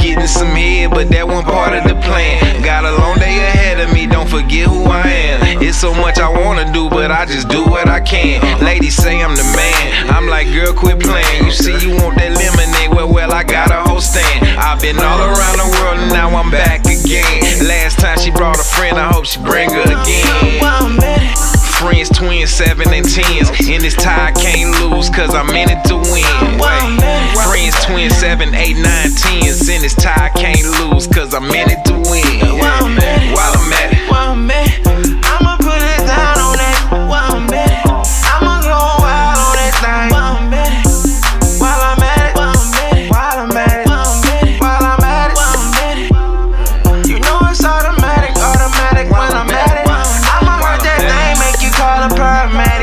getting some head, but that one part of the plan. Got a long day ahead of me, don't forget who I am. It's so much I wanna do, but I just do what I can. Ladies say I'm the man, I'm like, girl, quit playing. You see you want that lemonade, well, I got a whole stand. I've been all around the world and now I'm back again. Last time she brought a friend, I hope she bring her again. Friends, twins, 7 and 10s. In this tie I can't lose, cause I'm in it to win. Friends, twins, 7, 8, 9, 10s. In this tie I can't lose, cause I'm in it to win. While I'm at it, I'ma put it down on that. I'ma go wild on that thing. While I'm at it, you know it's automatic when I'm at it. I'ma hurt that thing, make you call a paramedic.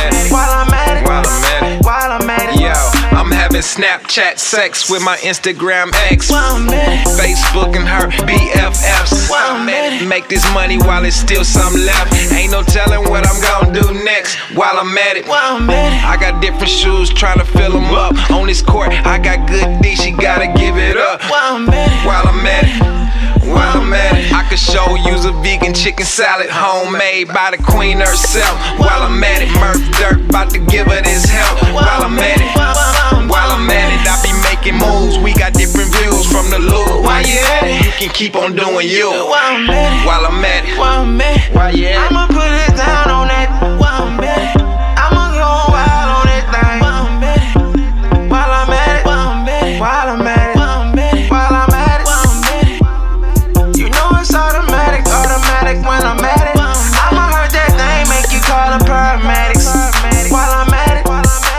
While I'm at it, yo, I'm having Snapchat sex with my Instagram ex. Facebook and her BFFs. Make this money while it's still some left. Ain't no telling what I'm gonna do next. While I'm at it, I got different shoes trying to fill them up. On this court, I got good D, she gotta give it up. While I'm at it, I could show you's a vegan chicken salad, homemade by the queen herself. While I'm at it, Murph Dirt, about to give her this help. While I'm at it, I be making moves. We got different views from the loop. While you at it, you can keep on doing you. While I'm at it, I'ma put it down on that. I'ma go wild on that thing. While I'm at it, you know it's automatic when I'm at it. I'ma hurt that thing, make you call a paramedics. While I'm at it.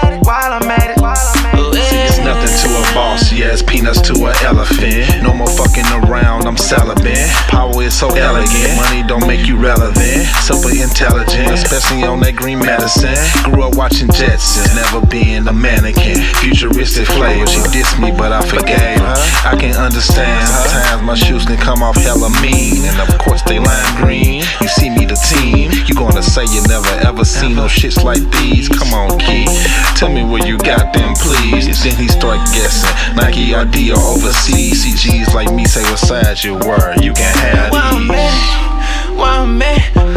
It's nothing to a boss, yes, peanuts to an elephant. No more fucking around, I'm celibate. Power is so elegant, money don't make you relevant. Super intelligent, especially on that green medicine. Grew up watching Jetsons, never being a mannequin. Futuristic flavor, she dissed me but I forgave her. I can understand, sometimes my shoes can come off hella mean. And of course they lime green, you see me the team. You gonna say you never ever seen no shits like these. Come on Key, tell me where you got them please. Then he start guessing, Nike or D or overseas. CGs like me say what size you were, you can have these. While I'm at